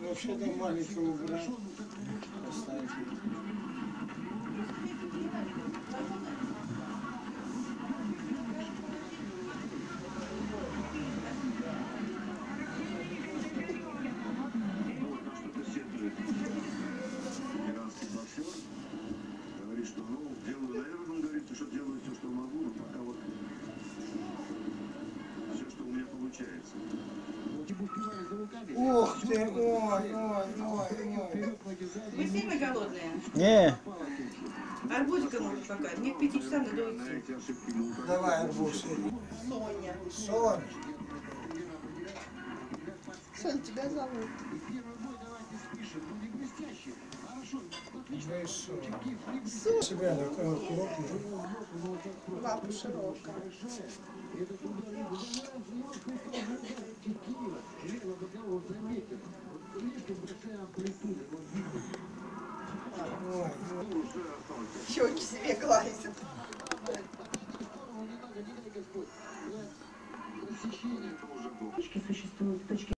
Вообще-то маленького брата поставить. Говорит, что, ну, делаю, наверное, он говорит, что делаю все, что могу, но пока вот все, что у меня получается. Ух ты, ой. Вы сильно голодные? Не. Арбузика можно пока. Мне к 5 часам надо уйти. Давай, арбуз. Соня. Соня. Соня, тебя зовут. Соня. Себя такая крупная. Лапа широкая. Ой. Щеки себе гладит. Существуют точки